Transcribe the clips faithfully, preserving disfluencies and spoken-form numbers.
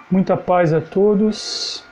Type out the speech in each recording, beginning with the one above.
Muita paz a todos.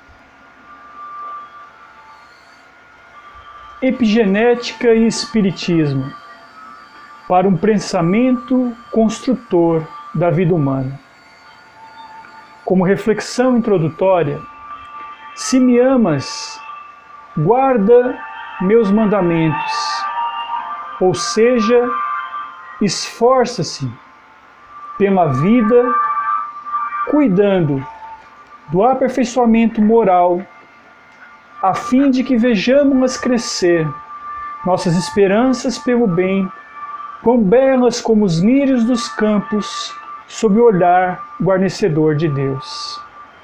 Epigenética e Espiritismo, para um pensamento construtor da vida humana. Como reflexão introdutória, se me amas, guarda meus mandamentos, ou seja, esforça-se pela vida, cuidando do aperfeiçoamento moral, a fim de que vejamos crescer nossas esperanças pelo bem, quão belas como os lírios dos campos, sob o olhar guarnecedor de Deus.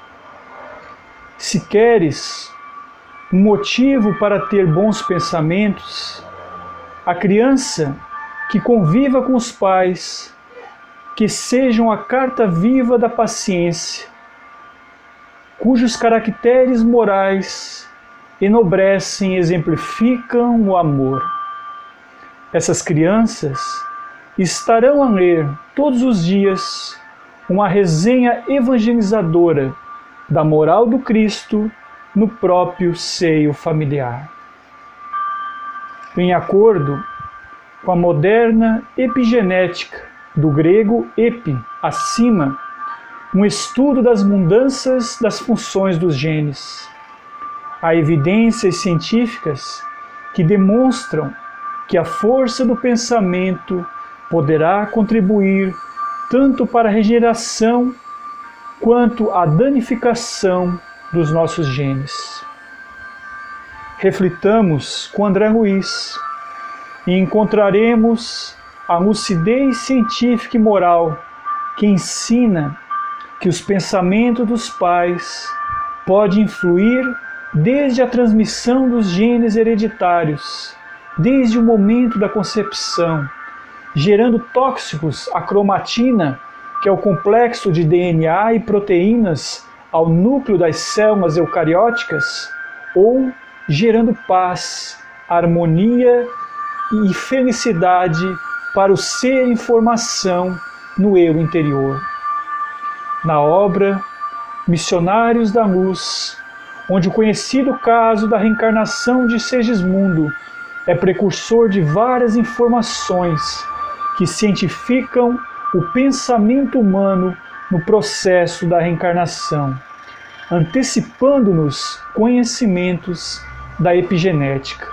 Se queres um motivo para ter bons pensamentos, a criança que conviva com os pais, que sejam a carta viva da paciência, cujos caracteres morais enobrecem e exemplificam o amor. Essas crianças estarão a ler todos os dias uma resenha evangelizadora da moral do Cristo no próprio seio familiar. Em acordo com a moderna epigenética, do grego epi, acima, um estudo das mudanças das funções dos genes. Há evidências científicas que demonstram que a força do pensamento poderá contribuir tanto para a regeneração quanto à danificação dos nossos genes. Reflitamos com André Luiz e encontraremos a lucidez científica e moral que ensina que os pensamentos dos pais podem influir desde a transmissão dos genes hereditários, desde o momento da concepção, gerando tóxicos à cromatina, que é o complexo de D N A e proteínas ao núcleo das células eucarióticas, ou gerando paz, harmonia e felicidade para o ser em formação no eu interior. Na obra Missionários da Luz, onde o conhecido caso da reencarnação de Segismundo é precursor de várias informações que cientificam o pensamento humano no processo da reencarnação, antecipando-nos conhecimentos da epigenética.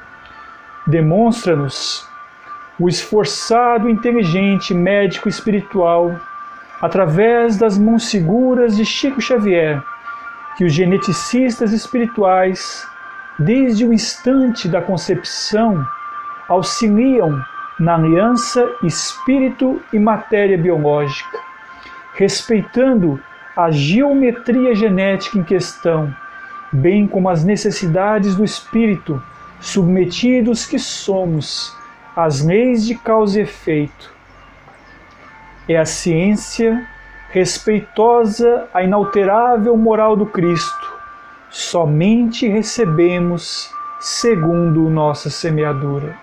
Demonstra-nos o esforçado e inteligente médico espiritual, através das mãos seguras de Chico Xavier, que os geneticistas espirituais, desde o instante da concepção, auxiliam na aliança espírito e matéria biológica, respeitando a geometria genética em questão, bem como as necessidades do espírito, submetidos que somos às leis de causa e efeito. É a ciência respeitosa à inalterável moral do Cristo. Somente recebemos segundo nossa semeadura.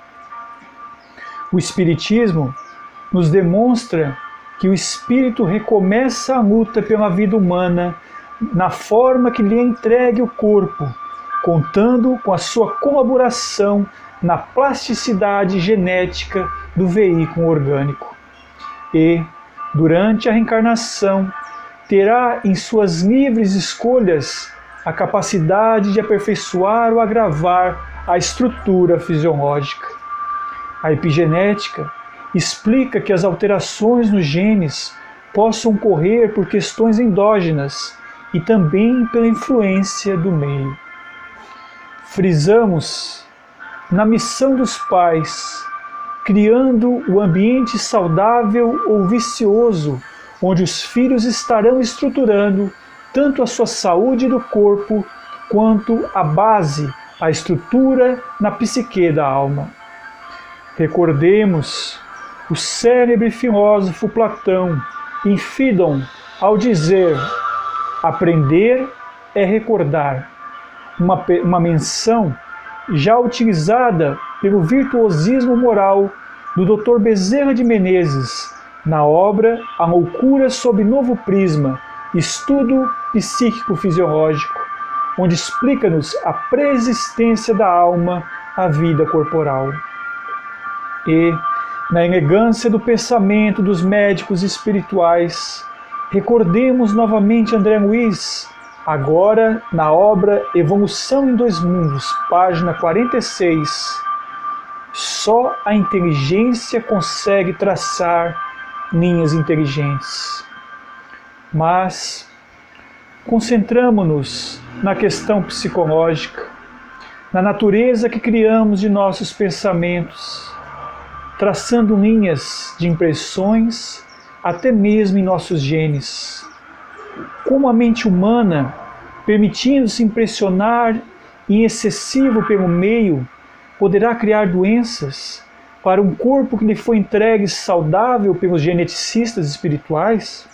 O Espiritismo nos demonstra que o espírito recomeça a luta pela vida humana na forma que lhe é entregue o corpo, contando com a sua colaboração na plasticidade genética do veículo orgânico. E, durante a reencarnação, terá em suas livres escolhas a capacidade de aperfeiçoar ou agravar a estrutura fisiológica. A epigenética explica que as alterações nos genes possam ocorrer por questões endógenas e também pela influência do meio. Frisamos na missão dos pais, criando o ambiente saudável ou vicioso, onde os filhos estarão estruturando tanto a sua saúde do corpo, quanto a base, a estrutura na psique da alma. Recordemos o célebre filósofo Platão em Fídon, ao dizer: aprender é recordar, uma, uma menção já utilizada pelo virtuosismo moral do doutor Bezerra de Menezes, na obra A Loucura sob Novo Prisma, Estudo Psíquico-Fisiológico, onde explica-nos a preexistência da alma à vida corporal. E, na elegância do pensamento dos médicos espirituais, recordemos novamente André Luiz, agora na obra Evolução em Dois Mundos, página quarenta e seis. Só a inteligência consegue traçar linhas inteligentes. Mas concentramo-nos na questão psicológica, na natureza que criamos de nossos pensamentos, traçando linhas de impressões até mesmo em nossos genes. Como a mente humana, permitindo-se impressionar em excessivo pelo meio, poderá criar doenças para um corpo que lhe foi entregue saudável pelos geneticistas espirituais?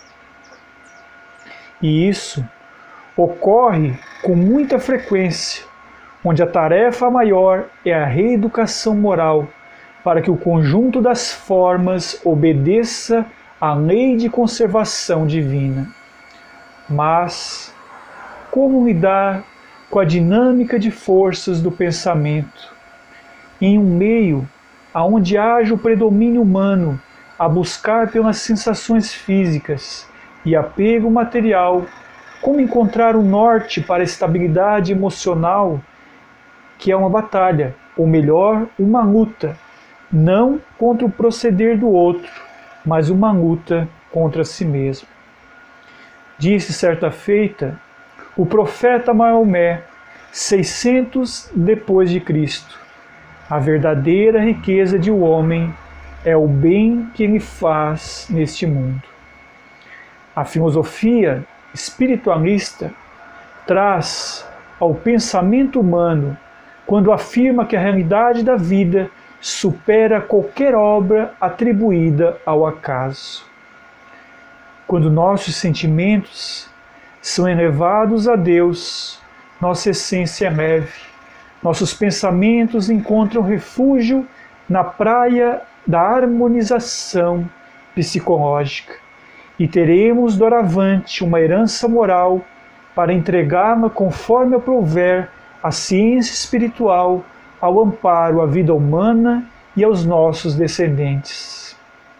E isso ocorre com muita frequência, onde a tarefa maior é a reeducação moral, para que o conjunto das formas obedeça à lei de conservação divina. Mas como lidar com a dinâmica de forças do pensamento em um meio onde haja o predomínio humano a buscar pelas sensações físicas e apego material? Como encontrar o norte para a estabilidade emocional, que é uma batalha, ou melhor, uma luta, não contra o proceder do outro, mas uma luta contra si mesmo. Disse certa feita o profeta Maomé, seiscentos depois de Cristo: a verdadeira riqueza de um homem é o bem que ele faz neste mundo. A filosofia espiritualista traz ao pensamento humano quando afirma que a realidade da vida supera qualquer obra atribuída ao acaso. Quando nossos sentimentos são elevados a Deus, nossa essência é leve. Nossos pensamentos encontram refúgio na praia da harmonização psicológica e teremos doravante uma herança moral para entregá-la conforme aprouver a ciência espiritual ao amparo à vida humana e aos nossos descendentes.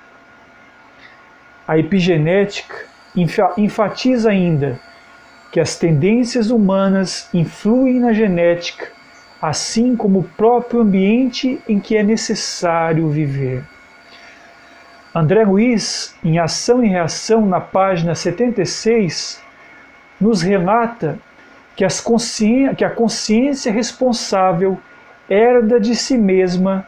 A epigenética enfatiza ainda que as tendências humanas influem na genética, assim como o próprio ambiente em que é necessário viver. André Luiz, em Ação e Reação, na página setenta e seis, nos relata que, as consci... que a consciência responsável herda de si mesma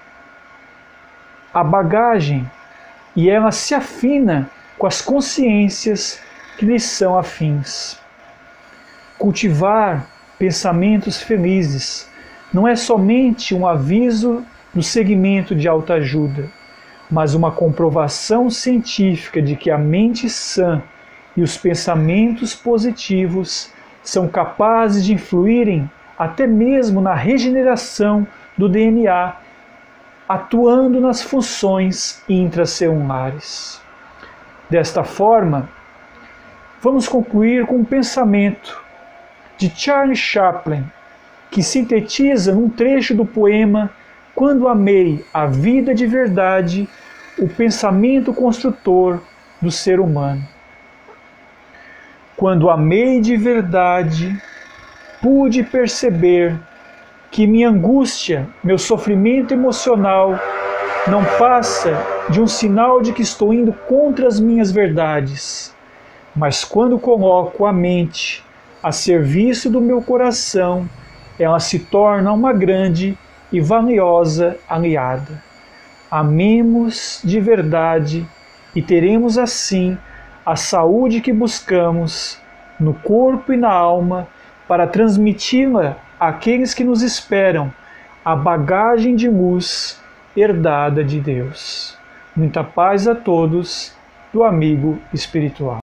a bagagem e ela se afina com as consciências que lhe são afins. Cultivar pensamentos felizes não é somente um aviso do segmento de autoajuda, mas uma comprovação científica de que a mente sã e os pensamentos positivos são capazes de influírem até mesmo na regeneração do D N A, atuando nas funções intracelulares. Desta forma, vamos concluir com um pensamento de Charles Chaplin, que sintetiza num trecho do poema Quando Amei a Vida de Verdade, o pensamento construtor do ser humano. Quando amei de verdade, pude perceber que minha angústia, meu sofrimento emocional, não passa de um sinal de que estou indo contra as minhas verdades. Mas quando coloco a mente a serviço do meu coração, ela se torna uma grande e valiosa aliada. Amemos de verdade e teremos assim a saúde que buscamos no corpo e na alma para transmiti-la àqueles que nos esperam, a bagagem de luz herdada de Deus. Muita paz a todos do amigo espiritual.